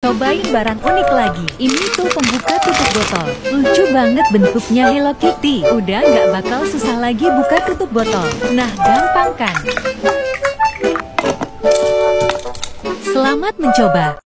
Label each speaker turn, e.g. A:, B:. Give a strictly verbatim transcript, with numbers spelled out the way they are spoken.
A: Cobain barang unik lagi. Ini tuh pembuka tutup botol. Lucu banget bentuknya Hello Kitty. Udah nggak bakal susah lagi buka tutup botol. Nah, gampang kan? Selamat mencoba.